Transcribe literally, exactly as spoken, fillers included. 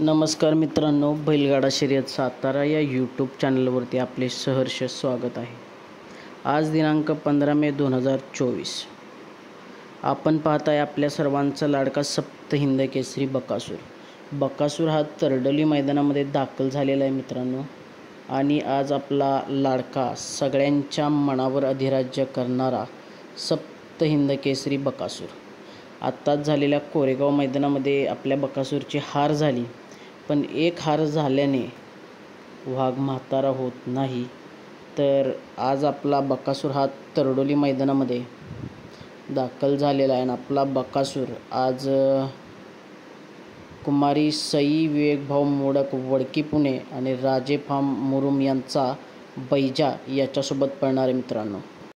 नमस्कार मित्रांनो, बैलगाडा शर्यत सातारा या यूट्यूब चॅनलवरती आपले सहर्ष स्वागत आहे। आज दिनांक पंधरा मे दोन हजार चोवीस। आपण पाहताय आपल्या सर्वांचा लाडका सप्तहिंद केसरी बकासूर। बकासूर हा तरडोली मैदानामध्ये दाखल झालेला आहे मित्रांनो, आणि आज आपला लाडका सगळ्यांच्या मनावर अधिराज्य करणारा सप्तहिंद केसरी बकासूर। आत्ताच झालेल्या कोरेगाव मैदानामध्ये आपल्या बकासूरची हार झाली, पण एक हार झाल्याने वाघ म्हातारा होत नाही। तर आज आपला बकासूर हा तरडोली मैदानामध्ये दाखल झालेला आहे आणि आपला बकासूर आज कुमारी सई विवेकभाऊ मोडक वडकी पुणे आणि राजे फार्म मुरुम यांचा बैजा याच्यासोबत पळणार आहे मित्रांनो।